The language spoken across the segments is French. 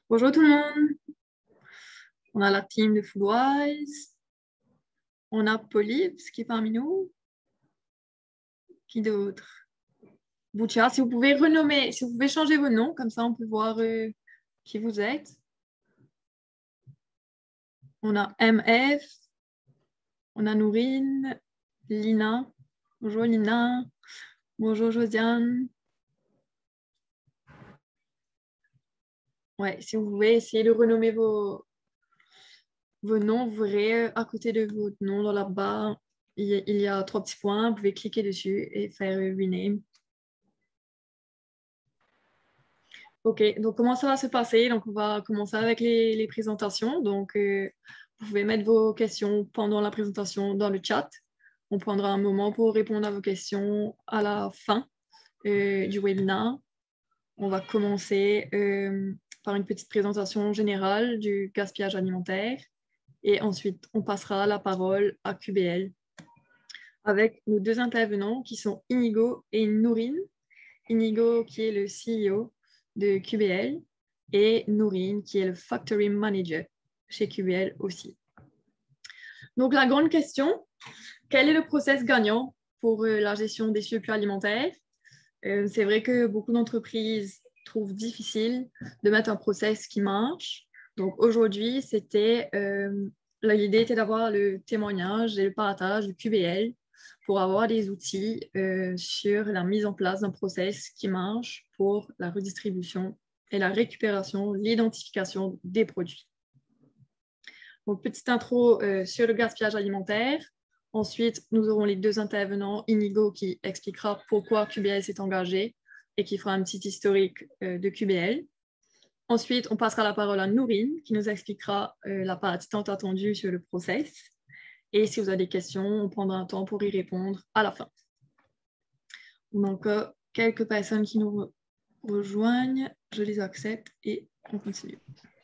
Bonjour tout le monde, on a la team de Foodwise, on a Polyps qui est parmi nous, qui d'autre? Boucha, si vous pouvez renommer, si vous pouvez changer vos noms, comme ça on peut voir qui vous êtes. On a MF, on a Nourine, Lina, bonjour Lina, bonjour Josiane. Ouais, si vous pouvez essayer de renommer vos noms, vous verrez à côté de votre nom dans la barre, il y a 3 petits points, vous pouvez cliquer dessus et faire rename. Ok, donc comment ça va se passer? Donc, on va commencer avec les présentations. Donc, vous pouvez mettre vos questions pendant la présentation dans le chat. On prendra un moment pour répondre à vos questions à la fin du webinaire. On va commencer par une petite présentation générale du gaspillage alimentaire et ensuite, on passera la parole à QBL avec nos deux intervenants qui sont Inigo et Nourine. Inigo qui est le CEO de QBL et Nourine qui est le Factory Manager chez QBL aussi. Donc la grande question, quel est le process gagnant pour la gestion des surplus alimentaires? C'est vrai que beaucoup d'entreprises trouvent difficile de mettre un process qui marche. Donc aujourd'hui, l'idée était d'avoir le témoignage et le partage du QBL pour avoir des outils sur la mise en place d'un process qui marche pour la redistribution et la récupération, l'identification des produits. Donc, petite intro sur le gaspillage alimentaire. Ensuite, nous aurons les deux intervenants, Inigo qui expliquera pourquoi QBL s'est engagé et qui fera un petit historique de QBL. Ensuite, on passera la parole à Nourine qui nous expliquera la partie tant attendue sur le process. Et si vous avez des questions, on prendra un temps pour y répondre à la fin. Donc, quelques personnes qui nous rejoignent, je les accepte et on continue.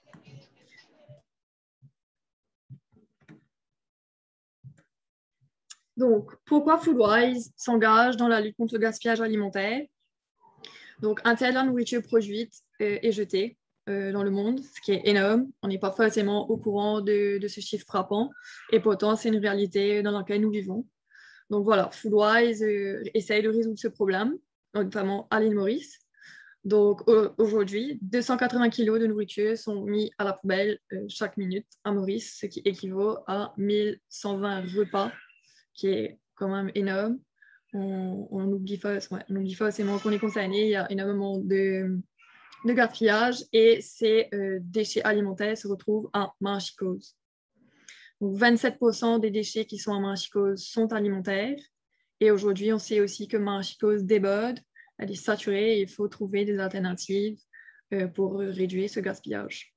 Donc, pourquoi Foodwise s'engage dans la lutte contre le gaspillage alimentaire? Donc, un tiers de la nourriture produite est jetée dans le monde, ce qui est énorme. On n'est pas forcément au courant de ce chiffre frappant, et pourtant, c'est une réalité dans laquelle nous vivons. Donc voilà, Foodwise essaye de résoudre ce problème, notamment à l'île Maurice. Donc aujourd'hui, 280 kilos de nourriture sont mis à la poubelle chaque minute à Maurice, ce qui équivaut à 1120 repas, qui est quand même énorme. On oublie forcément qu'on est concerné. Il y a énormément de gaspillage et ces déchets alimentaires se retrouvent en Marchicose. Donc 27% des déchets qui sont en Marchicose sont alimentaires. Et aujourd'hui, on sait aussi que Marchicose déborde, elle est saturée et il faut trouver des alternatives pour réduire ce gaspillage.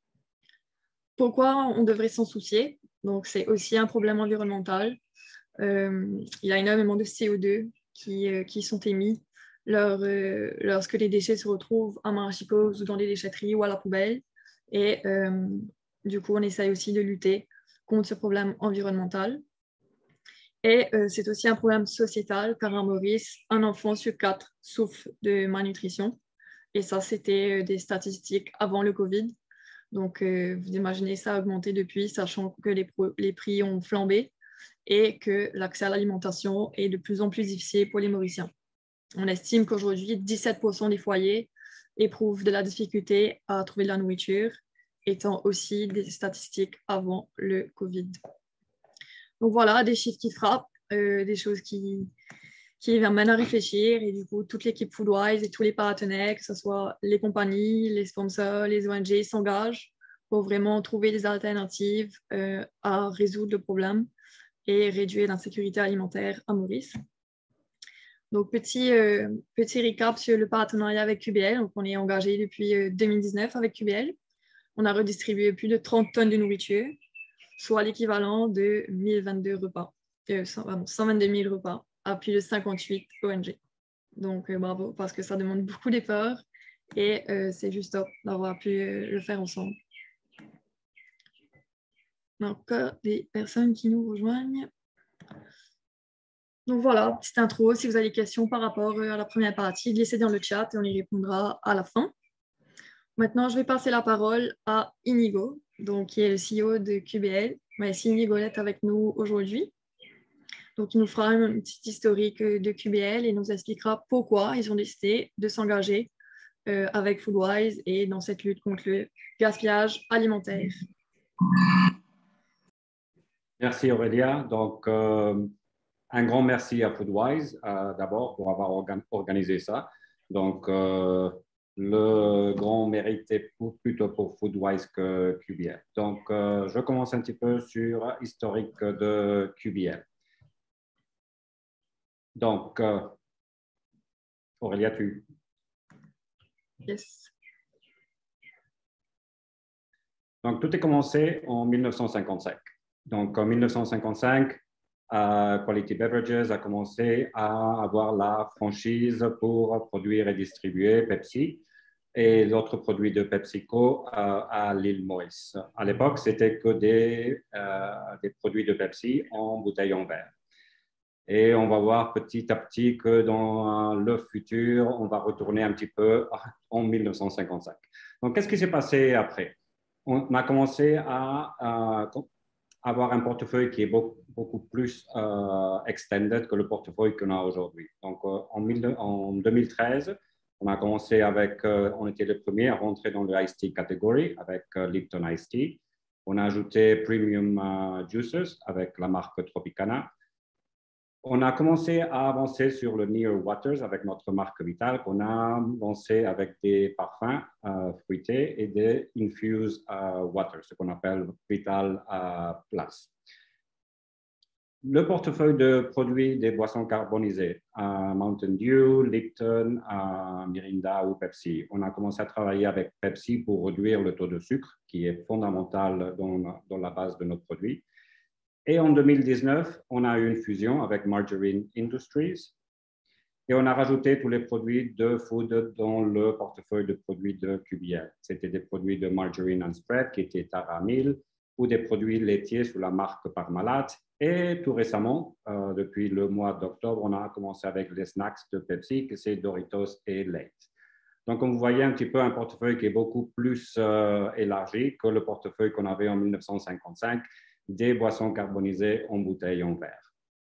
Pourquoi on devrait s'en soucier? Donc, c'est aussi un problème environnemental. Il y a énormément de CO2 qui sont émis lorsque les déchets se retrouvent en marachicose ou dans les déchetteries ou à la poubelle. Et du coup, on essaye aussi de lutter contre ce problème environnemental. Et c'est aussi un problème sociétal, car en Maurice, un enfant sur 4 souffre de malnutrition. Et ça, c'était des statistiques avant le Covid. Donc, vous imaginez ça a augmenté depuis, sachant que les prix ont flambé et que l'accès à l'alimentation est de plus en plus difficile pour les Mauriciens. On estime qu'aujourd'hui, 17% des foyers éprouvent de la difficulté à trouver de la nourriture, étant aussi des statistiques avant le Covid. Donc voilà, des chiffres qui frappent, des choses qui m'amènent à réfléchir. Et du coup, toute l'équipe Foodwise et tous les partenaires, que ce soit les compagnies, les sponsors, les ONG, s'engagent pour vraiment trouver des alternatives à résoudre le problème et réduire l'insécurité alimentaire à Maurice. Donc, petit recap sur le partenariat avec QBL. Donc, on est engagé depuis 2019 avec QBL. On a redistribué plus de 30 tonnes de nourriture, soit l'équivalent de 1022 repas, 122 000 repas à plus de 58 ONG. Donc, bravo, parce que ça demande beaucoup d'efforts et c'est juste top d'avoir pu le faire ensemble. Encore des personnes qui nous rejoignent. Donc voilà, petite intro. Si vous avez des questions par rapport à la première partie, laissez dans le chat et on y répondra à la fin. Maintenant, je vais passer la parole à Inigo, donc, qui est le CEO de QBL. Si Inigo est avec nous aujourd'hui. Donc, il nous fera une petite historique de QBL et nous expliquera pourquoi ils ont décidé de s'engager avec Foodwise et dans cette lutte contre le gaspillage alimentaire. Merci Aurélia. Donc, un grand merci à Foodwise d'abord pour avoir organisé ça. Donc, le grand mérite est plutôt pour Foodwise que QBL. Donc, je commence un petit peu sur l'historique de QBL. Donc, Aurélia, tu... Yes. Donc, tout est commencé en 1955. Donc, en 1955, Quality Beverages a commencé à avoir la franchise pour produire et distribuer Pepsi et d'autres produits de PepsiCo à l'île Maurice. À l'époque, c'était que des produits de Pepsi en bouteille en verre. Et on va voir petit à petit que dans le futur, on va retourner un petit peu en 1955. Donc, qu'est-ce qui s'est passé après? On a commencé à avoir un portefeuille qui est beaucoup plus extended que le portefeuille qu'on a aujourd'hui. Donc, en 2013, on a commencé avec, on était les premiers à rentrer dans le Iced Tea catégorie avec Lipton Iced Tea. On a ajouté Premium Juices avec la marque Tropicana. On a commencé à avancer sur le Near Waters avec notre marque Vital, qu'on a lancé avec des parfums fruités et des Infused Waters, ce qu'on appelle Vital Plus. Le portefeuille de produits des boissons carbonisées, Mountain Dew, Lipton, Mirinda ou Pepsi. On a commencé à travailler avec Pepsi pour réduire le taux de sucre, qui est fondamental dans la base de notre produit. Et en 2019, on a eu une fusion avec Margarine Industries et on a rajouté tous les produits de food dans le portefeuille de produits de QBL. C'était des produits de Margarine and Spread qui étaient Tara 1000 ou des produits laitiers sous la marque Parmalat. Et tout récemment, depuis le mois d'octobre, on a commencé avec les snacks de Pepsi, que c'est Doritos et Lay's. Donc, comme vous voyez, un petit peu un portefeuille qui est beaucoup plus élargi que le portefeuille qu'on avait en 1955, des boissons carbonisées en bouteille en verre.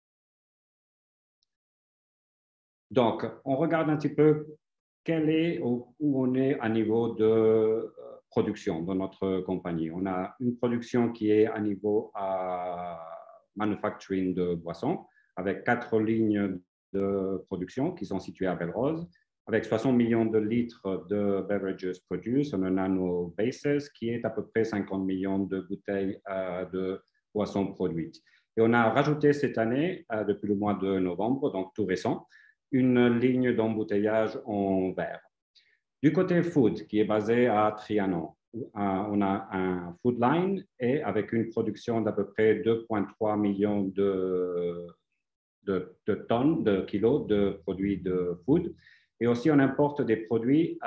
Donc, on regarde un petit peu où on est à niveau de production dans notre compagnie. On a une production qui est à niveau manufacturing de boissons, avec 4 lignes de production qui sont situées à Belle-Rose, avec 60 millions de litres de beverages produced on an annual basis, qui est à peu près 50 millions de bouteilles de boissons produites. Et on a rajouté cette année, depuis le mois de novembre, donc tout récent, une ligne d'embouteillage en verre. Du côté food, qui est basé à Trianon, on a un food line et avec une production d'à peu près 2,3 millions de tonnes, de kilos de produits de food. Et aussi, on importe des produits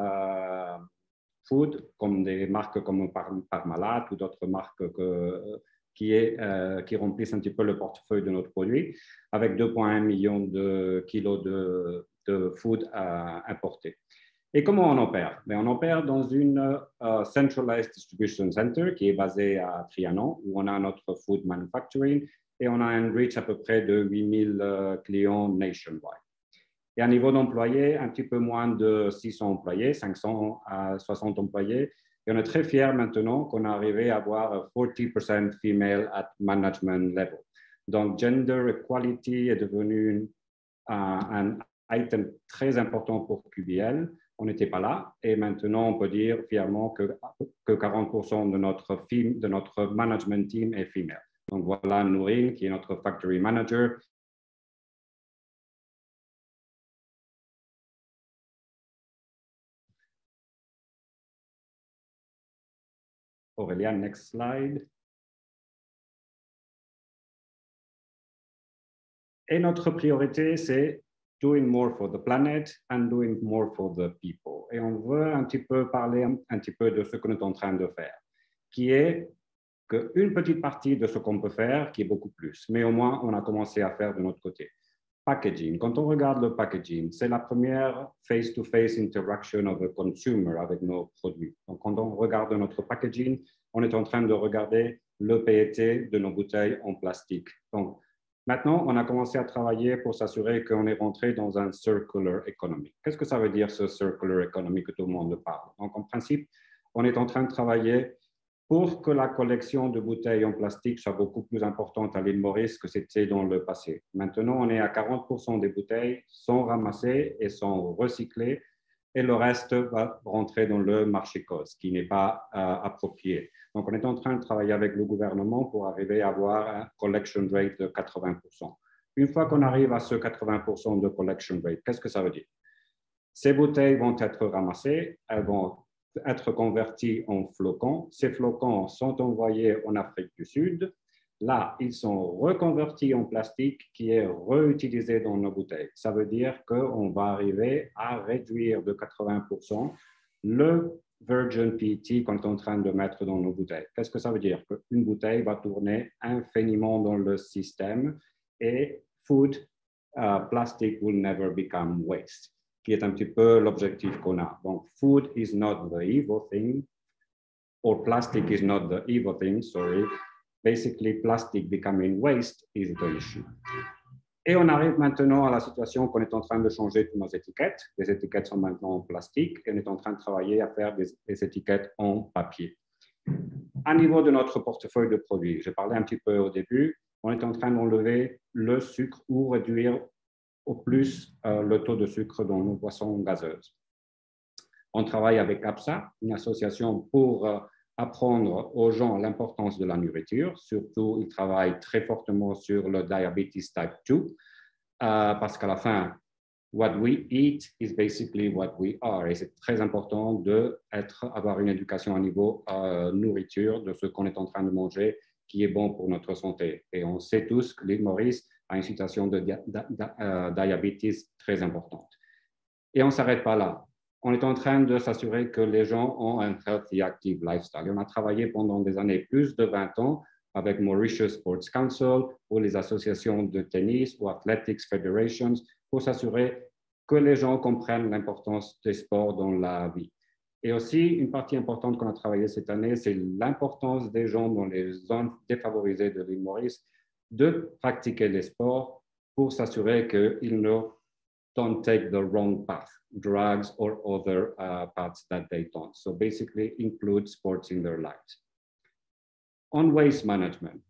food, comme des marques comme Parmalat ou d'autres marques qui remplissent un petit peu le portefeuille de notre produit, avec 2,1 millions de kilos de food importés. Et comment on opère? On opère dans une Centralized Distribution Center qui est basée à Trianon, où on a notre food manufacturing et on a un reach à peu près de 8000 clients nationwide. Et à niveau d'employés, un petit peu moins de 600 employés, 500 à 60 employés. Et on est très fiers maintenant qu'on a arrivé à avoir 40% female at management level. Donc, gender equality est devenu un item très important pour QBL. On n'était pas là. Et maintenant, on peut dire fièrement que 40% de notre management team est female. Donc, voilà Nourine, qui est notre factory manager. Aurélia, next slide. Et notre priorité, c'est doing more for the planet and doing more for the people. Et on veut un petit peu parler un petit peu de ce que nous sommes en train de faire, qui est qu'une petite partie de ce qu'on peut faire, qui est beaucoup plus. Mais au moins, on a commencé à faire de notre côté. Packaging. Quand on regarde le packaging, c'est la première face-to-face interaction of a consumer avec nos produits. Donc, quand on regarde notre packaging, on est en train de regarder le PET de nos bouteilles en plastique. Donc, maintenant, on a commencé à travailler pour s'assurer qu'on est rentré dans un circular economy. Qu'est-ce que ça veut dire, ce circular economy que tout le monde parle? Donc, en principe, on est en train de travailler pour que la collection de bouteilles en plastique soit beaucoup plus importante à l'île Maurice que c'était dans le passé. Maintenant, on est à 40% des bouteilles sont ramassées et sont recyclées et le reste va rentrer dans le marché cause, qui n'est pas approprié. Donc, on est en train de travailler avec le gouvernement pour arriver à avoir un collection rate de 80%. Une fois qu'on arrive à ce 80% de collection rate, qu'est-ce que ça veut dire? Ces bouteilles vont être ramassées, elles vont être convertis en flocons. Ces flocons sont envoyés en Afrique du Sud. Là, ils sont reconvertis en plastique qui est réutilisé dans nos bouteilles. Ça veut dire qu'on va arriver à réduire de 80% le virgin PET qu'on est en train de mettre dans nos bouteilles. Qu'est-ce que ça veut dire? Qu'une bouteille va tourner infiniment dans le système et food, plastic will never become waste, qui est un petit peu l'objectif qu'on a. Donc, food is not the evil thing, or plastic is not the evil thing, sorry. Basically, plastic becoming waste is the issue. Et on arrive maintenant à la situation qu'on est en train de changer toutes nos étiquettes. Les étiquettes sont maintenant en plastique et on est en train de travailler à faire des étiquettes en papier. À niveau de notre portefeuille de produits, j'ai parlé un petit peu au début, on est en train d'enlever le sucre ou réduire au plus le taux de sucre dans nos boissons gazeuses. On travaille avec APSA, une association pour apprendre aux gens l'importance de la nourriture. Surtout, ils travaillent très fortement sur le diabetes type 2, parce qu'à la fin, what we eat is basically what we are. Et c'est très important d'avoir une éducation à niveau nourriture, de ce qu'on est en train de manger, qui est bon pour notre santé. Et on sait tous que l'île Maurice a une situation de diabète très importante. Et on ne s'arrête pas là. On est en train de s'assurer que les gens ont un healthy, active lifestyle. Et on a travaillé pendant des années, plus de 20 ans, avec Mauritius Sports Council ou les associations de tennis ou Athletics Federations pour s'assurer que les gens comprennent l'importance des sports dans la vie. Et aussi, une partie importante qu'on a travaillé cette année, c'est l'importance des gens dans les zones défavorisées de l'île Maurice de pratiquer les sports pour s'assurer qu'ils ne don't take the wrong path, drugs or other paths that they don't. So basically include sports in their lives. On waste management.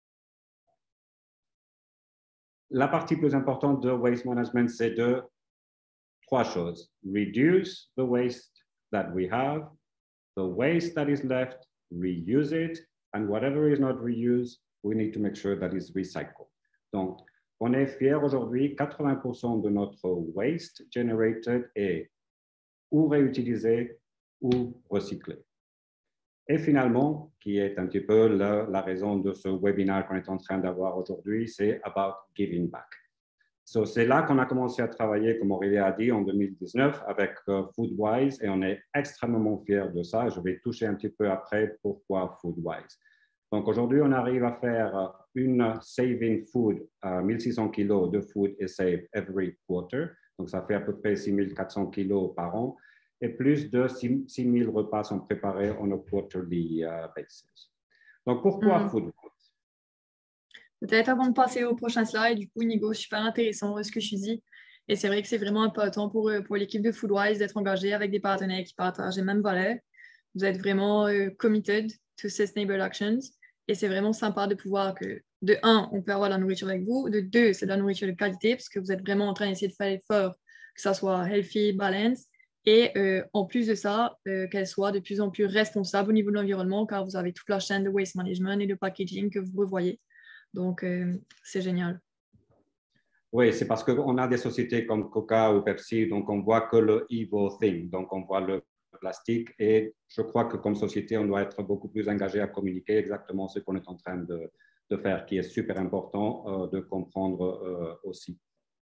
La partie plus importante de waste management, c'est de trois choses. Reduce the waste that we have, the waste that is left, reuse it, and whatever is not reused, we need to make sure that it's recycled. Donc, on est fiers aujourd'hui, 80% de notre waste generated est ou réutilisé ou recyclé. Et finalement, qui est un petit peu la raison de ce webinaire qu'on est en train d'avoir aujourd'hui, c'est about giving back. So, c'est là qu'on a commencé à travailler, comme Aurélie a dit, en 2019 avec Foodwise et on est extrêmement fiers de ça. Je vais toucher un petit peu après pourquoi Foodwise. Donc aujourd'hui, on arrive à faire une saving food, 1600 kilos de food est saved every quarter. Donc ça fait à peu près 6400 kilos par an. Et plus de 6000 repas sont préparés on a quarterly basis. Donc pourquoi Foodwise? Peut-être avant de passer au prochain slide, du coup, Nigo, super intéressant ce que tu dis. Et c'est vrai que c'est vraiment important pour l'équipe de Foodwise d'être engagée avec des partenaires qui partagent les mêmes valeurs. Vous êtes vraiment committed to sustainable actions. Et c'est vraiment sympa de pouvoir que, de un, on peut avoir de la nourriture avec vous. De deux, c'est de la nourriture de qualité parce que vous êtes vraiment en train d'essayer de faire l'effort que ça soit healthy, balance. Et en plus de ça, qu'elle soit de plus en plus responsable au niveau de l'environnement car vous avez toute la chaîne de waste management et de packaging que vous revoyez. Donc, c'est génial. Oui, c'est parce qu'on a des sociétés comme Coca ou Pepsi, donc on voit que le evil thing, donc on voit le plastique et je crois que comme société, on doit être beaucoup plus engagé à communiquer exactement ce qu'on est en train de faire, qui est super important de comprendre aussi.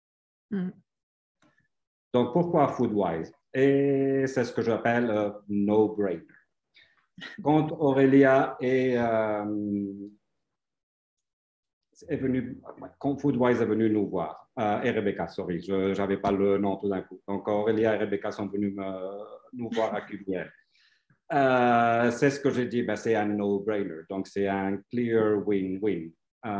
Donc, pourquoi Foodwise? Et c'est ce que j'appelle no-brainer. Quand Aurélia est venue, quand Foodwise est venu nous voir, et Rebecca, sorry, je n'avais pas le nom tout d'un coup. Donc, Aurélia et Rebecca sont venus nous voir à QBL. C'est ce que j'ai dit, ben, c'est un no-brainer. Donc, c'est un clear win-win.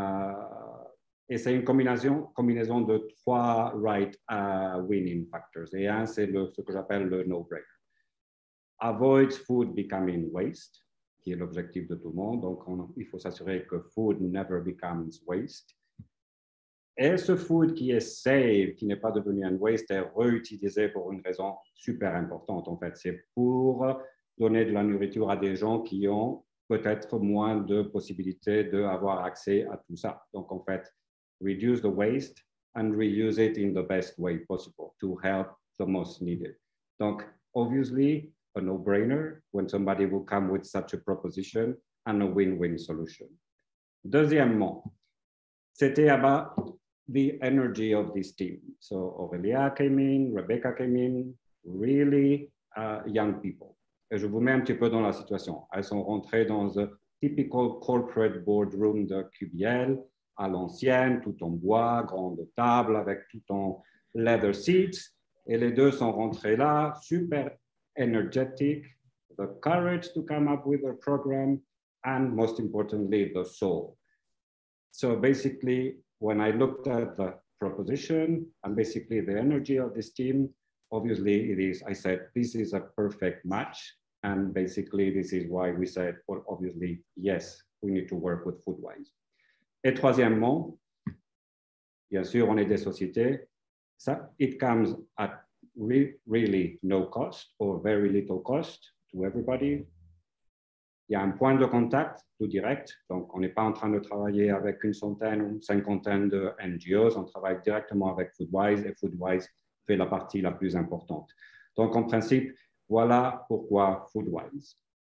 Et c'est une combinaison de 3 right winning factors. Et un, c'est ce que j'appelle le no-brainer. Avoid food becoming waste, qui est l'objectif de tout le monde. Donc, il faut s'assurer que food never becomes waste. Et ce food qui est safe, qui n'est pas devenu un waste, est réutilisé pour une raison super importante. En fait, c'est pour donner de la nourriture à des gens qui ont peut-être moins de possibilités d'avoir accès à tout ça. Donc, en fait, reduce the waste and reuse it in the best way possible to help the most needed. Donc, obviously, a no-brainer when somebody will come with such a proposition and a win-win solution. Deuxièmement, c'était about the energy of this team. So Aurélia came in, Rebecca came in, really young people. Et je vous mets un petit peu dans la situation. Elles sont rentrées dans un typical corporate boardroom de QBL, à l'ancienne, tout en bois, grande table avec tout en leather seats. Et les deux sont rentrées là, super energetic, the courage to come up with a program, and most importantly, the soul. So basically, when I looked at the proposition and basically the energy of this team, obviously I said, this is a perfect match. And basically, this is why we said, well, obviously, yes, we need to work with Foodwise. Et troisièmement, bien sûr, on est des sociétés. Ça, it comes at really no cost or very little cost to everybody. Il y a un point de contact tout direct. Donc, on n'est pas en train de travailler avec une centaine ou une cinquantaine de NGOs. On travaille directement avec Foodwise et Foodwise fait la partie la plus importante. Donc, en principe, voilà pourquoi Foodwise.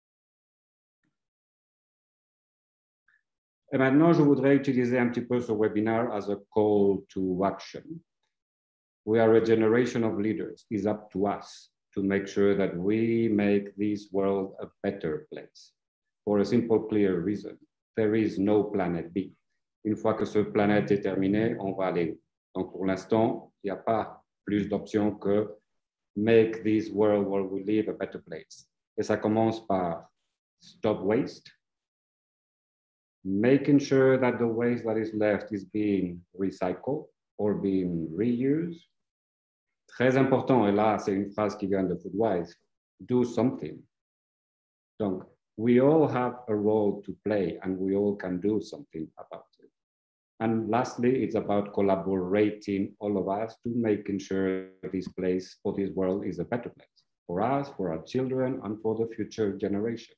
Et maintenant, je voudrais utiliser un petit peu ce webinaire as a call to action. We are a generation of leaders. It's up to us to make sure that we make this world a better place. For a simple, clear reason. There is no planet B. Une fois que ce planète est terminé, on va aller où? Donc, pour l'instant, il n'y a pas plus d'options que make this world where we live a better place. Et ça commence par stop waste, making sure that the waste that is left is being recycled or being reused. Très important, et là, c'est une phrase qui vient de Foodwise, do something. Donc, we all have a role to play and we all can do something about it. And lastly, it's about collaborating all of us to making sure this place or this world is a better place for us, for our children, and for the future generations.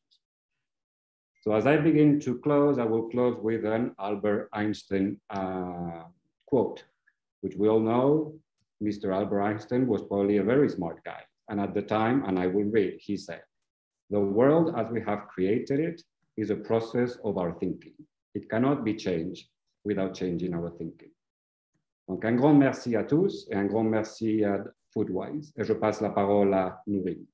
So as I begin to close, I will close with an Albert Einstein quote, which we all know. Mr. Albert Einstein was probably a very smart guy. And at the time, and I will read, he said, "The world as we have created it is a process of our thinking. It cannot be changed without changing our thinking." Donc, un grand merci à tous et un grand merci à Foodwise. Et je passe la parole à Nourine.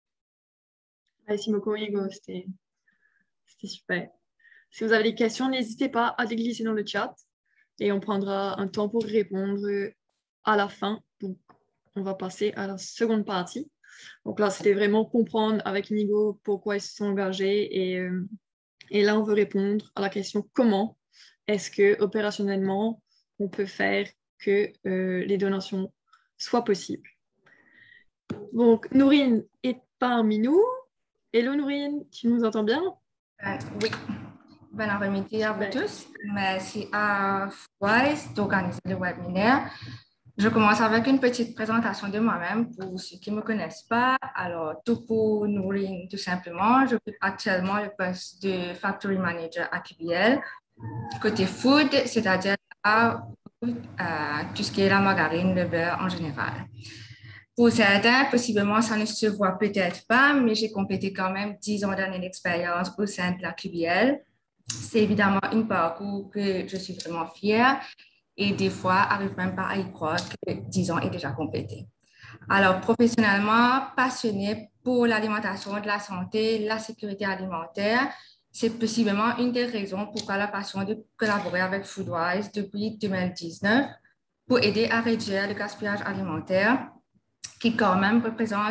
Merci beaucoup, Hugo. C'était super. Si vous avez des questions, n'hésitez pas à les glisser dans le chat et on prendra un temps pour répondre à la fin. Donc, on va passer à la seconde partie. Donc là, c'était vraiment comprendre avec Nigo pourquoi ils se sont engagés et là, on veut répondre à la question comment est-ce que opérationnellement, on peut faire que les donations soient possibles. Donc, Nourine est parmi nous. Hello Nourine, tu nous entends bien? Oui. Bon après-midi à vous tous. Merci à Foodwise d'organiser le webinaire. Je commence avec une petite présentation de moi-même pour ceux qui ne me connaissent pas. Alors, tout pour Nourine, tout simplement. J'occupe actuellement le poste de Factory Manager à QBL. Côté food, c'est-à-dire tout ce qui est la margarine, le beurre en général. Pour certains, possiblement, ça ne se voit peut-être pas, mais j'ai complété quand même 10 ans d'années d'expérience au sein de la QBL. C'est évidemment un parcours que je suis vraiment fière et des fois, arrive même pas à y croire que 10 ans est déjà complété. Alors, professionnellement, passionnée pour l'alimentation, de la santé, la sécurité alimentaire, c'est possiblement une des raisons pourquoi la passion de collaborer avec Foodwise depuis 2019. pour aider à réduire le gaspillage alimentaire qui quand même représente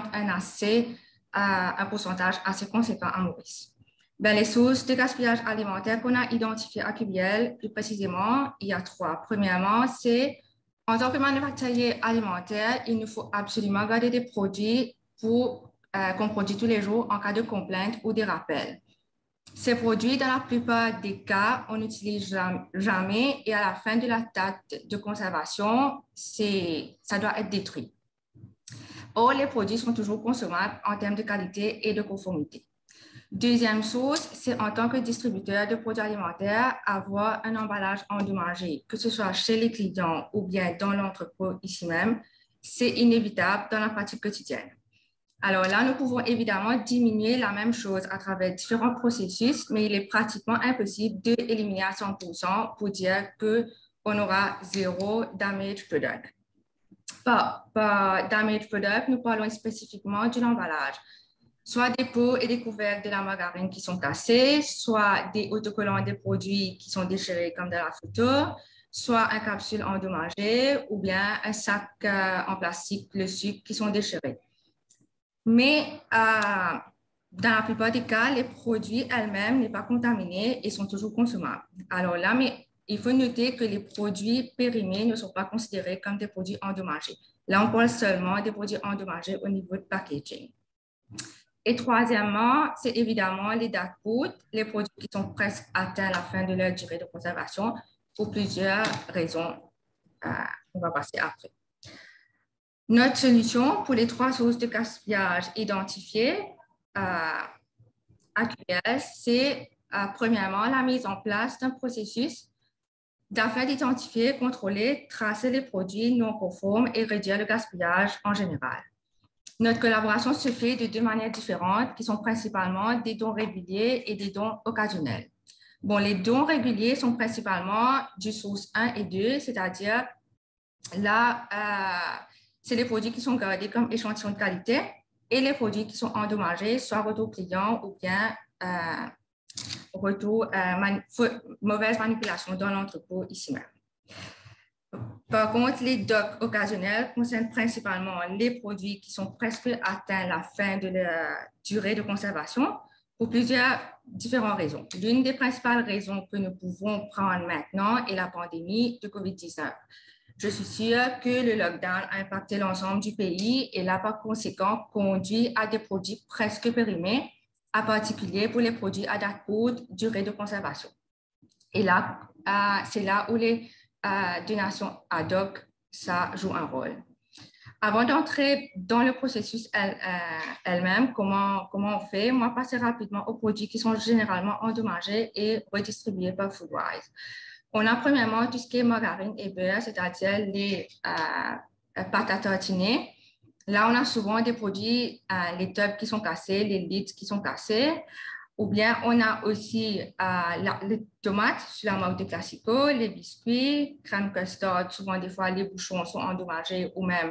un pourcentage assez conséquent à Maurice. Ben, les sources de gaspillage alimentaire qu'on a identifiées à QBL, plus précisément, il y a 3. Premièrement, c'est en tant que manufacturier alimentaire, il nous faut absolument garder des produits qu'on produit tous les jours en cas de complainte ou de rappel. Ces produits, dans la plupart des cas, on n'utilise jamais et à la fin de la date de conservation, ça doit être détruit. Or, les produits sont toujours consommables en termes de qualité et de conformité. Deuxième source, c'est en tant que distributeur de produits alimentaires, avoir un emballage endommagé, que ce soit chez les clients ou bien dans l'entrepôt ici même, c'est inévitable dans la pratique quotidienne. Alors là, nous pouvons évidemment diminuer la même chose à travers différents processus, mais il est pratiquement impossible d'éliminer à 100% pour dire qu'on aura zéro damage product. Par damage product, nous parlons spécifiquement de l'emballage. Soit des pots et des couvercles de la margarine qui sont cassés, soit des autocollants des produits qui sont déchirés comme dans la photo, soit une capsule endommagée ou bien un sac en plastique, le sucre, qui sont déchirés. Mais dans la plupart des cas, les produits eux-mêmes ne sont pas contaminés et sont toujours consommables. Alors là, mais il faut noter que les produits périmés ne sont pas considérés comme des produits endommagés. Là, on parle seulement des produits endommagés au niveau de packaging. Et troisièmement, c'est évidemment les dark foods, les produits qui sont presque atteints à la fin de leur durée de conservation pour plusieurs raisons. On va passer après. Notre solution pour les 3 sources de gaspillage identifiées à QBL, c'est premièrement la mise en place d'un processus afin d'identifier, contrôler, tracer les produits non conformes et réduire le gaspillage en général. Notre collaboration se fait de 2 manières différentes qui sont principalement des dons réguliers et des dons occasionnels. Bon, les dons réguliers sont principalement du source 1 et 2, c'est-à-dire là, c'est les produits qui sont gardés comme échantillons de qualité et les produits qui sont endommagés, soit retour client ou bien mauvaise manipulation dans l'entrepôt ici même. Par contre, les docks occasionnels concernent principalement les produits qui sont presque atteints la fin de leur durée de conservation pour plusieurs différentes raisons. L'une des principales raisons que nous pouvons prendre maintenant est la pandémie de COVID-19. Je suis sûre que le lockdown a impacté l'ensemble du pays et là, par conséquent, conduit à des produits presque périmés, en particulier pour les produits à date courte, durée de conservation. Et là, c'est là où les donations ad hoc, ça joue un rôle. Avant d'entrer dans le processus elle-même, comment on fait, moi, passer rapidement aux produits qui sont généralement endommagés et redistribués par Foodwise. On a premièrement tout ce qui est margarine et beurre, c'est-à-dire les pâtes à tartiner. Là, on a souvent des produits, les tubs qui sont cassés, les lids qui sont cassés. Ou bien, on a aussi les tomates sur la marque de Classico, les biscuits, crème custard. Souvent, des fois, les bouchons sont endommagés ou même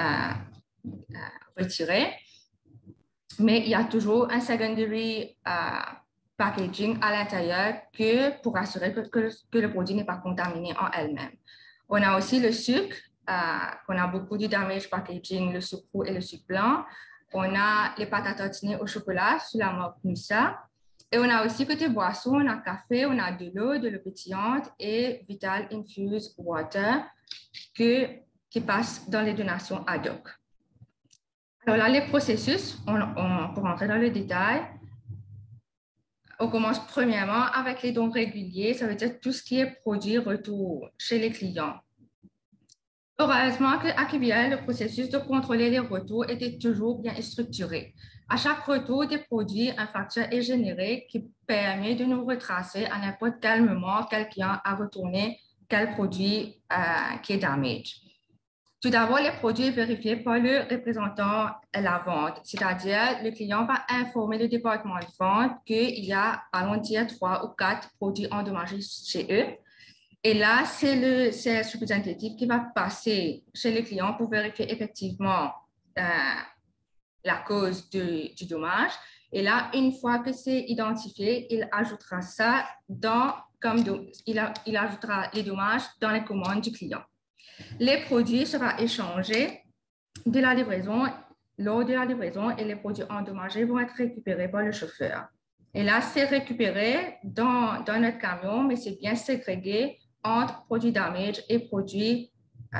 retirés. Mais il y a toujours un secondary packaging à l'intérieur pour assurer que le produit n'est pas contaminé en elle-même. On a aussi le sucre, qu'on a beaucoup de damage packaging, le sucre roux et le sucre blanc. On a les pâtes à tartiner au chocolat sur la marque Musa. Et on a aussi côté boisson, on a café, on a de l'eau pétillante et Vital Infused Water qui passe dans les donations ad hoc. Alors là, les processus, pour rentrer dans le détail, on commence premièrement avec les dons réguliers, ça veut dire tout ce qui est produit retour chez les clients. Heureusement qu'à QBL, le processus de contrôler les retours était toujours bien structuré. À chaque retour des produits, un facteur est généré qui permet de nous retracer à n'importe quel moment quel client a retourné quel produit qui est damage. Tout d'abord, les produits vérifiés par le représentant à la vente, c'est-à-dire le client va informer le département de vente qu'il y a, allons dire, 3 ou 4 produits endommagés chez eux. Et là, c'est le sales representative qui va passer chez le client pour vérifier effectivement la cause du dommage. Et là, une fois que c'est identifié, il ajoutera ça il ajoutera les dommages dans les commandes du client. Les produits seront échangés de la livraison, lors de la livraison, et les produits endommagés vont être récupérés par le chauffeur. Et là, c'est récupéré dans notre camion, mais c'est bien ségrégué entre produits damage et produits,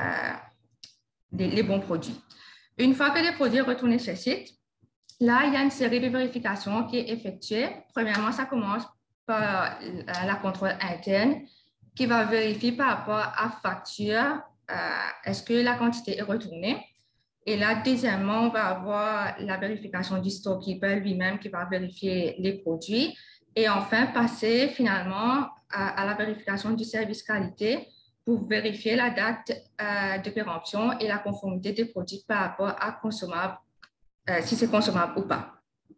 les bons produits. Une fois que les produits retournent sur le site, là, il y a une série de vérifications qui est effectuée. Premièrement, ça commence par la contrôle interne qui va vérifier par rapport à facture, est-ce que la quantité est retournée. Et là, deuxièmement, on va avoir la vérification du storekeeper lui-même qui va vérifier les produits. Et enfin, passer finalement à la vérification du service qualité pour vérifier la date de péremption et la conformité des produits par rapport à consommable, si c'est consommable ou pas.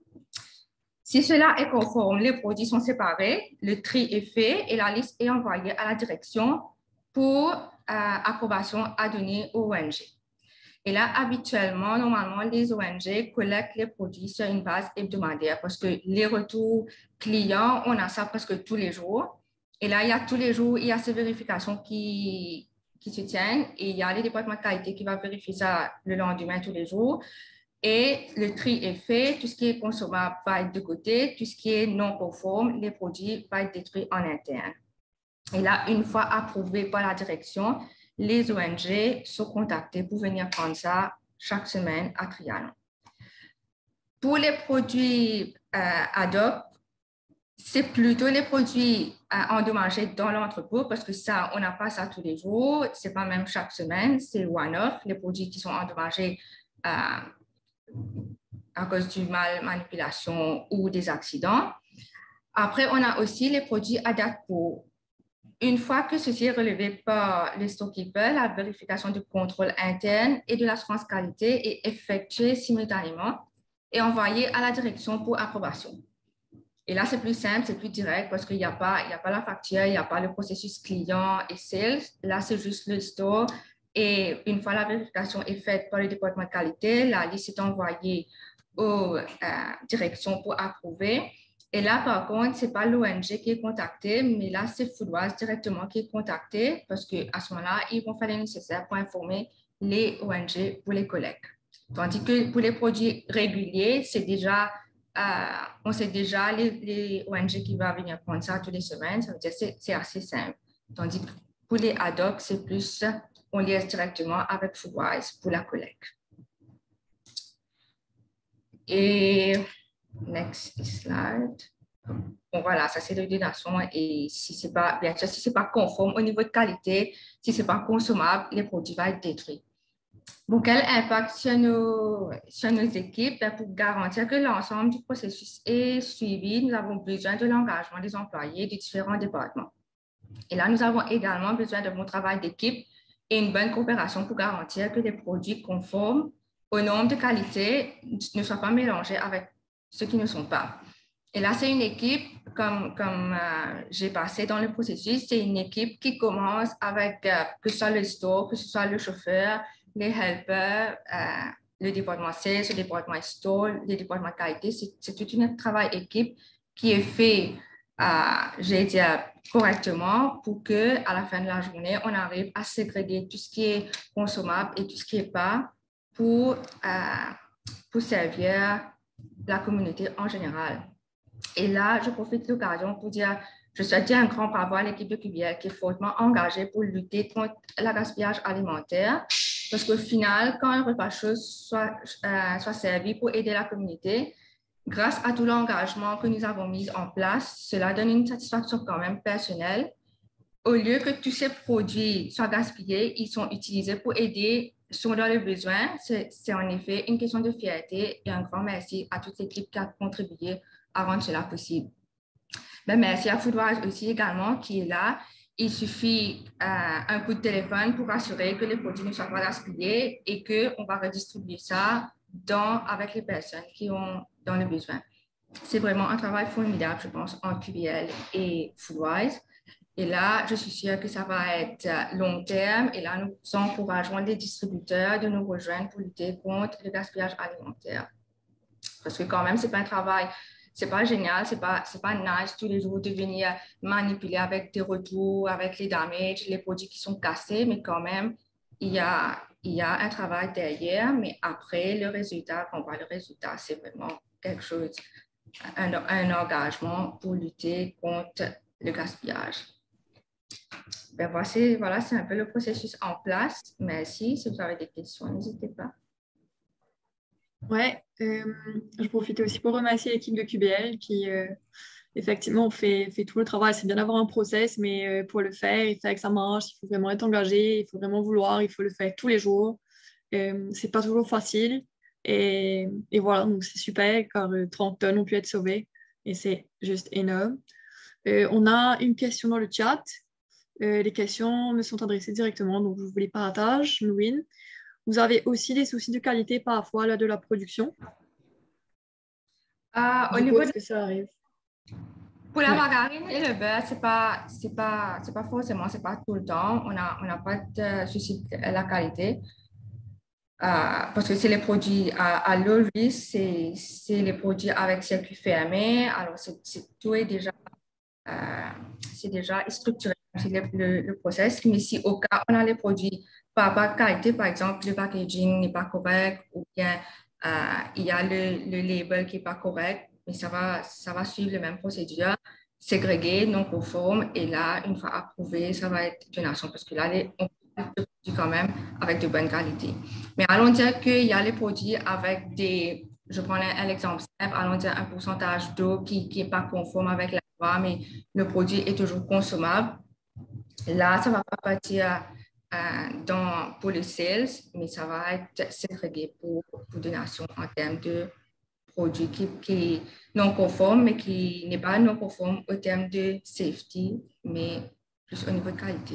Si cela est conforme, les produits sont séparés, le tri est fait et la liste est envoyée à la direction pour approbation à donner aux ONG. Et là, habituellement, normalement, les ONG collectent les produits sur une base hebdomadaire parce que les retours clients, on a ça presque tous les jours. Et là, il y a tous les jours, il y a ces vérifications qui se tiennent et il y a les départements de qualité qui vont vérifier ça le lendemain tous les jours. Et le tri est fait, tout ce qui est consommable va être de côté, tout ce qui est non conforme, les produits vont être détruits en interne. Et là, une fois approuvé par la direction, les ONG sont contactés pour venir prendre ça chaque semaine à Trianon. Pour les produits ad hoc, c'est plutôt les produits endommagés dans l'entrepôt parce que ça, on n'a pas ça tous les jours, c'est pas même chaque semaine, c'est one-off, les produits qui sont endommagés à cause du mal manipulation ou des accidents. Après, on a aussi les produits adaptés. Une fois que ceci est relevé par le storekeeper, la vérification du contrôle interne et de l'assurance qualité est effectuée simultanément et envoyée à la direction pour approbation. Et là, c'est plus simple, c'est plus direct parce qu'il n'y a pas la facture, il n'y a pas le processus client et sales. Là, c'est juste le store. Et une fois la vérification est faite par le département de qualité, la liste est envoyée aux directions pour approuver. Et là, par contre, ce n'est pas l'ONG qui est contactée, mais là, c'est Foodwise directement qui est contacté parce qu'à ce moment-là, ils vont faire le nécessaire pour informer les ONG pour les collectes. Tandis que pour les produits réguliers, c'est déjà, on sait déjà les ONG qui vont venir prendre ça toutes les semaines. Ça veut dire que c'est assez simple. Tandis que pour les ad hoc, c'est plus, on liaise directement avec Foodwise pour la collecte. Et next slide. Bon, voilà, ça c'est l'utilisation et si c'est pas, bien sûr, si c'est pas conforme au niveau de qualité, si c'est pas consommable, les produits vont être détruits. Bon, quel impact sur nos équipes? Pour garantir que l'ensemble du processus est suivi, nous avons besoin de l'engagement des employés des différents départements. Et là, nous avons également besoin de bon travail d'équipe et une bonne coopération pour garantir que les produits conformes aux normes de qualité ne soient pas mélangés avec ceux qui ne sont pas. Et là, c'est une équipe, comme j'ai passé dans le processus, c'est une équipe qui commence avec que ce soit le store, que ce soit le chauffeur, les helpers, le département sales, le département store, le département qualité. C'est tout un travail équipe qui est fait, j'ai dit, correctement pour qu'à la fin de la journée, on arrive à ségréguer tout ce qui est consommable et tout ce qui n'est pas pour servir la communauté en général. Et là, je profite de l'occasion pour dire, je souhaite dire un grand bravo à l'équipe de QBL qui est fortement engagée pour lutter contre le gaspillage alimentaire. Parce qu'au final, quand un repas chaud soit servi pour aider la communauté, grâce à tout l'engagement que nous avons mis en place, cela donne une satisfaction quand même personnelle. Au lieu que tous ces produits soient gaspillés, ils sont utilisés pour aider ceux dans le besoin. C'est en effet une question de fierté et un grand merci à toute l'équipe qui a contribué à rendre cela possible. Ben, merci à Foodwise aussi également qui est là. Il suffit un coup de téléphone pour assurer que les produits ne soient pas gaspillés et qu'on va redistribuer ça avec les personnes qui ont dans le besoin. C'est vraiment un travail formidable, je pense, entre QBL et Foodwise. Et là, je suis sûre que ça va être long terme. Et là, nous encourageons les distributeurs de nous rejoindre pour lutter contre le gaspillage alimentaire. Parce que quand même, ce n'est pas un travail, ce n'est pas génial, ce n'est pas nice tous les jours de venir manipuler avec des retours, avec les damages, les produits qui sont cassés, mais quand même, il y a un travail derrière, mais après le résultat, quand on voit le résultat, c'est vraiment quelque chose, un engagement pour lutter contre le gaspillage. Ben voici, voilà, c'est un peu le processus en place. Merci. Si vous avez des questions, n'hésitez pas. Ouais, je profitais aussi pour remercier l'équipe de QBL qui, effectivement, fait tout le travail. C'est bien d'avoir un process, mais pour le faire, il faut que ça marche, il faut vraiment être engagé, il faut vraiment vouloir, il faut le faire tous les jours. C'est pas toujours facile. Et voilà, donc c'est super car 30 tonnes ont pu être sauvées et c'est juste énorme. On a une question dans le chat. Les questions me sont adressées directement, donc je vous les partage. Nouine, vous avez aussi des soucis de qualité parfois là, de la production? Au niveau Est-ce que ça arrive? pour la Ouais. margarine et le beurre, c'est pas forcément, c'est pas tout le temps. On n'a pas de souci de la qualité. Parce que c'est les produits à l'eau, lui, c'est les produits avec circuit fermé. Alors, tout est déjà, c'est déjà structuré, c'est le process. Mais si au cas on a les produits par qualité, par exemple, le packaging n'est pas correct ou bien il y a le label qui n'est pas correct, mais ça va suivre la même procédure, ségrégué, non conforme, et là, une fois approuvé, ça va être donation parce que là, on peut produits quand même avec de bonne qualité. Mais allons dire qu'il y a les produits avec je prends un exemple simple, allons dire un pourcentage d'eau qui n'est pas conforme avec la loi, mais le produit est toujours consommable. Là, ça ne va pas partir pour le sales, mais ça va être ségrégué pour donation en termes de produits qui est non conforme, mais qui n'est pas non conforme au terme de safety, mais plus au niveau de qualité.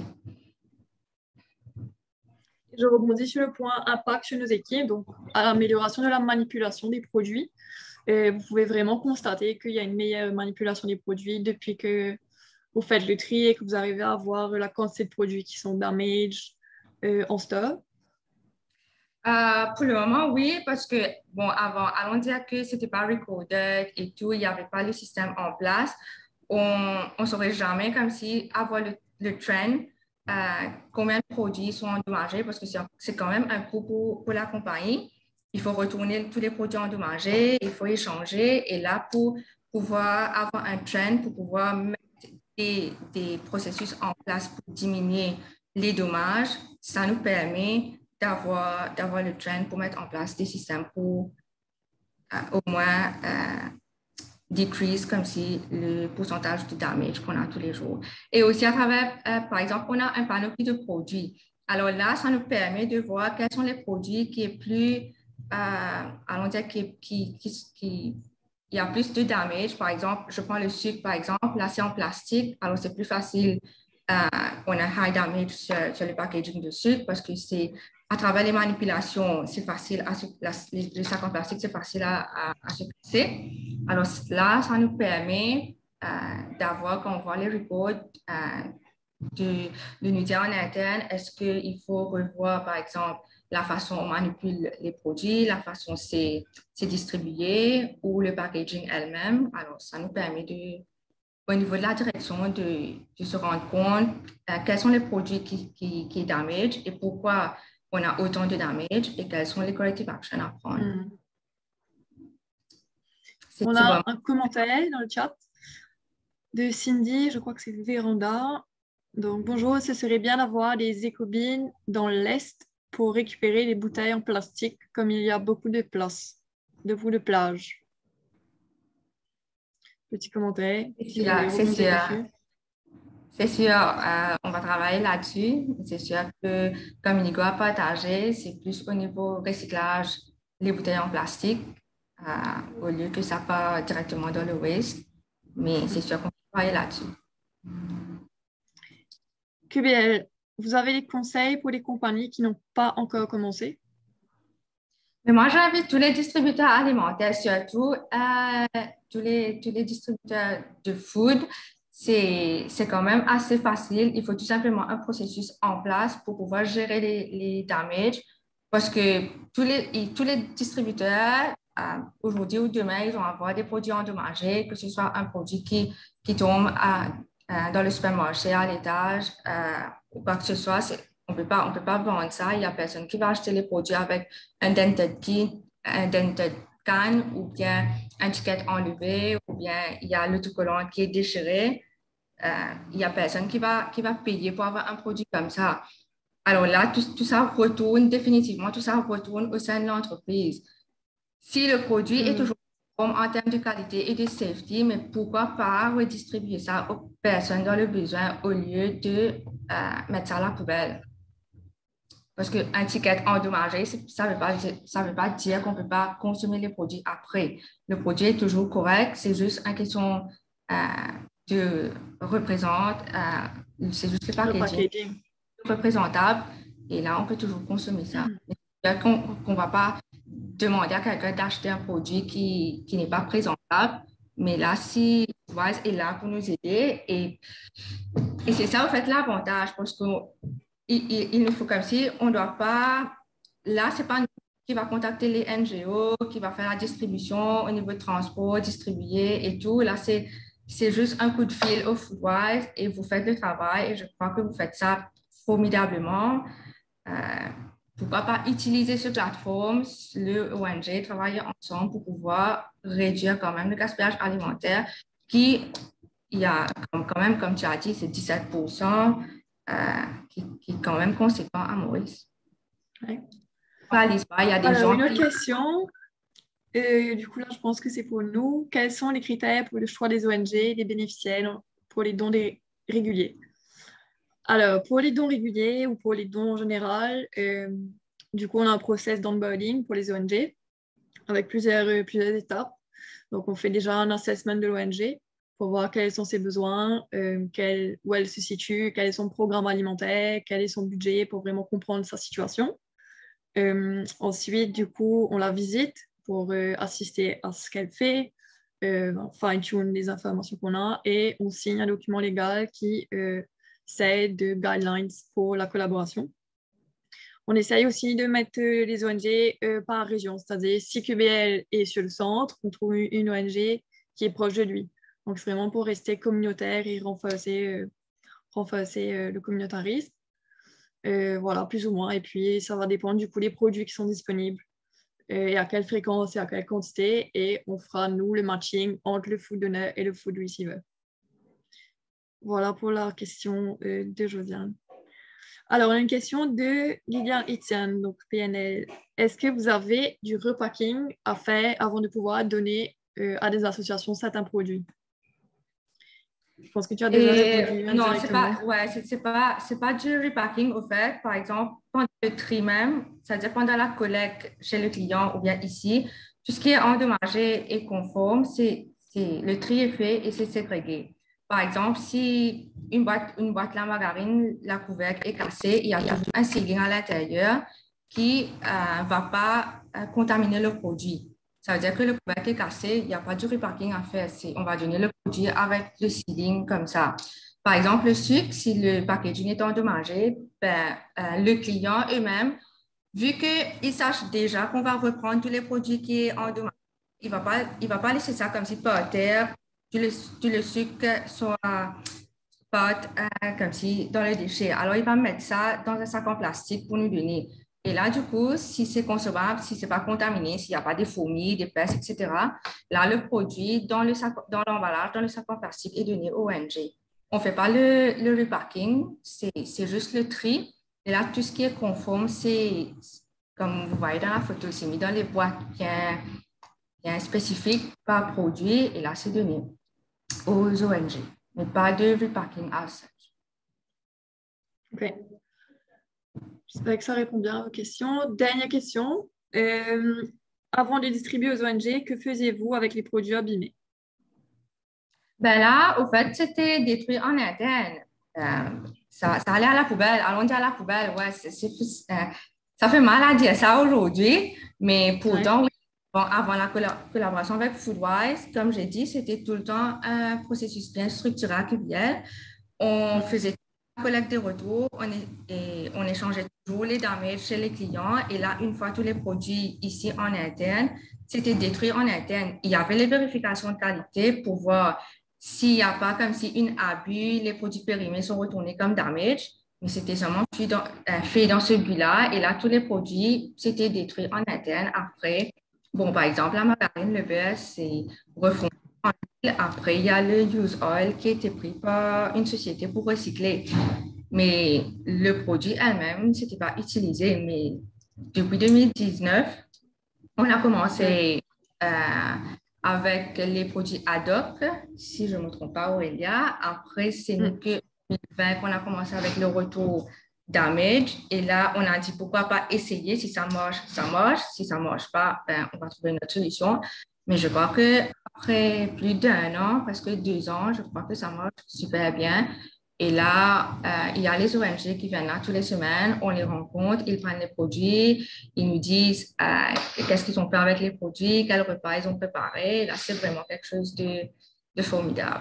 Je rebondis sur le point impact chez nos équipes, donc à l'amélioration de la manipulation des produits. Vous pouvez vraiment constater qu'il y a une meilleure manipulation des produits depuis que vous faites le tri et que vous arrivez à avoir la quantité de produits qui sont damage en stock. Pour le moment, oui, parce que, bon, avant, allons dire que ce n'était pas recorded et tout, il n'y avait pas le système en place. On ne saurait jamais comme si avoir le trend, combien de produits sont endommagés, parce que c'est quand même un coût pour la compagnie. Il faut retourner tous les produits endommagés, il faut échanger. Et là, pour pouvoir avoir un trend, pour pouvoir mettre des processus en place pour diminuer les dommages, ça nous permet d'avoir le trend pour mettre en place des systèmes pour au moins decrease comme si le pourcentage de damage qu'on a tous les jours. Et aussi à travers, par exemple, on a un panoplie de produits. Alors là, ça nous permet de voir quels sont les produits qui est plus, allons dire, il y a plus de damage. Par exemple, je prends le sucre, par exemple, là c'est en plastique, alors c'est plus facile. On a high damage sur le packaging de sucre parce que c'est à travers les manipulations, c'est facile les sacs en plastique, c'est facile à se placer. Alors là, ça nous permet d'avoir, quand on voit les reports, de nous dire en interne, est-ce qu'il faut revoir, par exemple, la façon dont on manipule les produits, la façon dont c'est distribué ou le packaging elle-même. Alors, ça nous permet au niveau de la direction, de se rendre compte quels sont les produits qui damage et pourquoi on a autant de damage et quels sont les corrective actions à prendre. On a un commentaire dans le chat de Cindy, je crois que c'est Véranda. Donc, bonjour, ce serait bien d'avoir des écobines dans l'Est pour récupérer les bouteilles en plastique, comme il y a beaucoup de place, de plage. Petit commentaire. C'est sûr, on va travailler là-dessus. C'est sûr que, comme Nico a partagé, c'est plus au niveau recyclage, les bouteilles en plastique, au lieu que ça part directement dans le waste. Mais c'est sûr qu'on va travailler là-dessus. QBL, vous avez des conseils pour les compagnies qui n'ont pas encore commencé? Mais moi, j'invite tous les distributeurs alimentaires, surtout tous les distributeurs de food. C'est quand même assez facile. Il faut tout simplement un processus en place pour pouvoir gérer les damages parce que tous les distributeurs, aujourd'hui ou demain, ils vont avoir des produits endommagés, que ce soit un produit qui tombe dans le supermarché à l'étage ou quoi que ce soit. On peut pas vendre ça. Il n'y a personne qui va acheter les produits avec un dented kit, un dented can, ou bien un ticket enlevé, ou bien il y a l'autocollant qui est déchiré. Il n'y a personne qui va payer pour avoir un produit comme ça. Alors là, tout ça retourne définitivement, tout ça retourne au sein de l'entreprise. Si le produit est toujours en termes de qualité et de safety, mais pourquoi pas redistribuer ça aux personnes dans le besoin au lieu de mettre ça à la poubelle? Parce qu'un ticket endommagé, ça veut pas dire qu'on ne peut pas consommer les produits après. Le produit est toujours correct, c'est juste une question de représente, c'est juste le packaging représentable, et là, on peut toujours consommer ça. On ne va pas demander à quelqu'un d'acheter un produit qui n'est pas présentable, mais là, si Foodwise est là pour nous aider, et c'est ça, en fait, l'avantage, parce qu'il nous faut comme si on ne doit pas, là, ce n'est pas nous qui va contacter les NGO, qui va faire la distribution au niveau de transport, distribuer et tout. Là, c'est juste un coup de fil au Foodwise et vous faites le travail, et je crois que vous faites ça formidablement. Pourquoi pas utiliser cette plateforme, le ONG, travailler ensemble pour pouvoir réduire quand même le gaspillage alimentaire qui, il y a quand même, comme tu as dit, c'est 17% qui est quand même conséquent à Maurice. Ouais. Il y a des gens une autre question. Du coup, là, je pense que c'est pour nous. Quels sont les critères pour le choix des ONG, des bénéficiaires pour les dons réguliers? Alors, pour les dons réguliers ou pour les dons en général, du coup, on a un process d'onboarding pour les ONG avec plusieurs étapes. Donc, on fait déjà un assessment de l'ONG pour voir quels sont ses besoins, où elle se situe, quel est son programme alimentaire, quel est son budget pour vraiment comprendre sa situation. Ensuite, du coup, on la visite pour assister à ce qu'elle fait, fine-tune les informations qu'on a, et on signe un document légal qui c'est de guidelines pour la collaboration. On essaye aussi de mettre les ONG par région, c'est-à-dire si QBL est sur le centre, on trouve une ONG qui est proche de lui. Donc, c'est vraiment pour rester communautaire et renforcer le communautarisme. Voilà, plus ou moins. Et puis, ça va dépendre du coup des produits qui sont disponibles et à quelle fréquence et à quelle quantité. Et on fera, nous, le matching entre le food donor et le food receiver. Voilà pour la question de Josiane. Alors, on a une question de Liliane Etienne, donc PNL. Est-ce que vous avez du repacking à faire avant de pouvoir donner à des associations certains produits? Je pense que tu as déjà répondu. Non, c'est pas du repacking au fait. Par exemple, pendant le tri même, c'est-à-dire pendant la collecte chez le client ou bien ici, tout ce qui est endommagé et conforme, le tri est fait et c'est ségrégé. Par exemple, si une boîte la margarine, la couvercle est cassée, il y a toujours un sealing à l'intérieur qui ne va pas contaminer le produit. Ça veut dire que le couvercle est cassé, il n'y a pas de repacking à faire. On va donner le produit avec le sealing comme ça. Par exemple, le sucre, si le packaging est endommagé, le client eux-mêmes, vu qu'ils sachent déjà qu'on va reprendre tous les produits qui sont endommagés, il ne va pas laisser ça comme si par terre, tout le sucre soit comme si dans le déchet. Alors, il va mettre ça dans un sac en plastique pour nous donner. Et là, du coup, si c'est consommable, si ce n'est pas contaminé, s'il n'y a pas des fourmis, des pestes, etc., là, le produit dans l'emballage, dans le sac en plastique est donné au ONG. On ne fait pas le repacking, c'est juste le tri. Et là, tout ce qui est conforme, c'est, comme vous voyez dans la photo, c'est mis dans les boîtes bien spécifiques par produit. Et là, c'est donné aux ONG, mais pas de repacking as such. OK. J'espère que ça répond bien à vos questions. Dernière question. Avant de distribuer aux ONG, que faisiez-vous avec les produits abîmés? Ben là, au fait, c'était détruit en interne. Ça allait à la poubelle. Alors, on dit à la poubelle, ouais, ça fait mal à dire ça aujourd'hui, mais pourtant, oui. Bon, avant la collaboration avec Foodwise, comme j'ai dit, c'était tout le temps un processus bien structuré à QBL. On faisait la collecte des retours, on échangeait toujours les damages chez les clients. Et là, une fois tous les produits ici en interne, c'était détruit en interne. Il y avait les vérifications de qualité pour voir s'il n'y a pas comme si une abus, les produits périmés sont retournés comme damage. Mais c'était seulement fait dans ce but-là. Et là, tous les produits, c'était détruits en interne. Après, bon, par exemple, la margarine, le beurre, c'est refondu en huile. Après, il y a le use oil qui a été pris par une société pour recycler. Mais le produit elle-même, ce n'était pas utilisé. Mais depuis 2019, on a commencé avec les produits ad hoc, si je ne me trompe pas, Aurélia. Après, c'est nous que 2020 qu'on a commencé avec le retour damage. Et là, on a dit pourquoi pas essayer. Si ça marche, ça marche. Si ça ne marche pas, ben, on va trouver une autre solution. Mais je crois qu'après plus d'1 an, presque 2 ans, je crois que ça marche super bien. Et là, il y a les ONG qui viennent là toutes les semaines, on les rencontre, ils prennent les produits, ils nous disent qu'est-ce qu'ils ont fait avec les produits, quels repas ils ont préparés. Là, c'est vraiment quelque chose de formidable.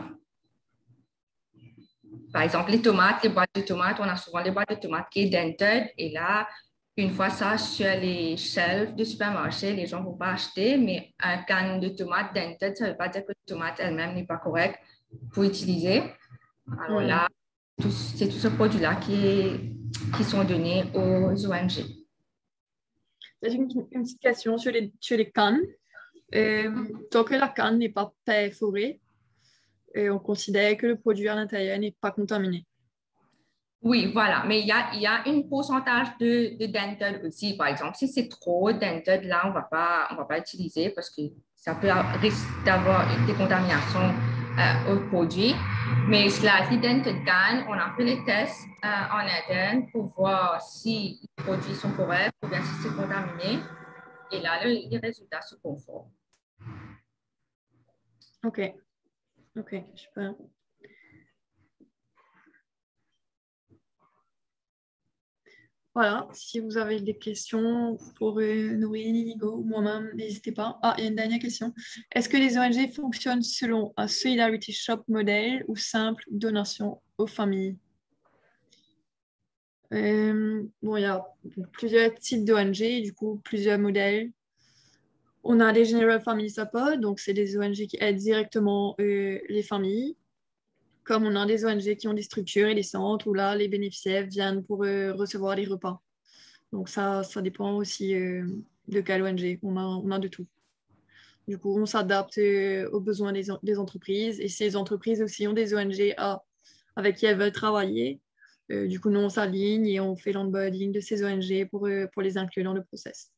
Par exemple, les tomates, les boîtes de tomates, on a souvent les boîtes de tomates qui sont dented. Et là, une fois ça sur les shelves de supermarché, les gens ne vont pas acheter, mais un canne de tomates dented, ça ne veut pas dire que la tomate elle-même n'est pas correcte pour utiliser. Alors là, c'est tous ces produits-là qui sont donnés aux ONG. Une petite question sur les cannes. Tant que la canne n'est pas perforée, on considère que le produit à l'intérieur n'est pas contaminé. Oui, voilà. Mais il y a un pourcentage de dented aussi. Par exemple, si c'est trop dented, là, on va pas utiliser parce que ça peut risque d'avoir des contaminations au produit. Mais slightly dented can, on a fait les tests en interne pour voir si les produits sont corrects ou bien si c'est contaminé. Et là, les résultats se conforment. OK, super. Voilà, si vous avez des questions pour Noélie, Nigo ou moi-même, n'hésitez pas. Ah, il y a une dernière question. Est-ce que les ONG fonctionnent selon un Solidarity Shop modèle ou simple donation aux familles? Bon, il y a plusieurs types d'ONG, du coup, plusieurs modèles. On a les General Family Support, donc c'est des ONG qui aident directement les familles. Comme on a des ONG qui ont des structures et des centres où là, les bénéficiaires viennent pour recevoir les repas. Donc ça dépend aussi de quelle ONG. On a de tout. Du coup, on s'adapte aux besoins des entreprises. Et ces entreprises aussi ont des ONG avec qui elles veulent travailler. Du coup, nous, on s'aligne et on fait l'onboarding de ces ONG pour les inclure dans le process.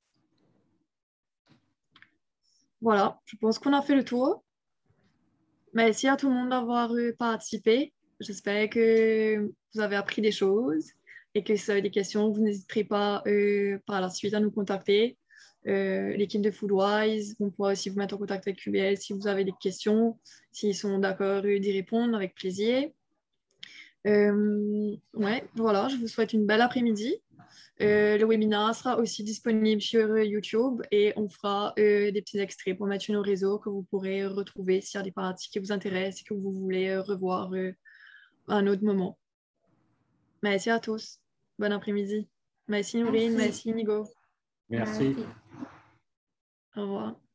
Voilà, je pense qu'on a fait le tour. Merci à tout le monde d'avoir participé. J'espère que vous avez appris des choses et que si vous avez des questions, vous n'hésiterez pas par la suite à nous contacter. L'équipe de Foodwise, on pourra aussi vous mettre en contact avec QBL si vous avez des questions, s'ils sont d'accord d'y répondre avec plaisir. Ouais, voilà, je vous souhaite une belle après-midi. Le webinaire sera aussi disponible sur YouTube et on fera des petits extraits pour mettre sur nos réseaux que vous pourrez retrouver s'il y a des parties qui vous intéressent et que vous voulez revoir à un autre moment. Merci à tous. Bon après-midi. Merci Nourine, merci Nigo. Merci. Au revoir.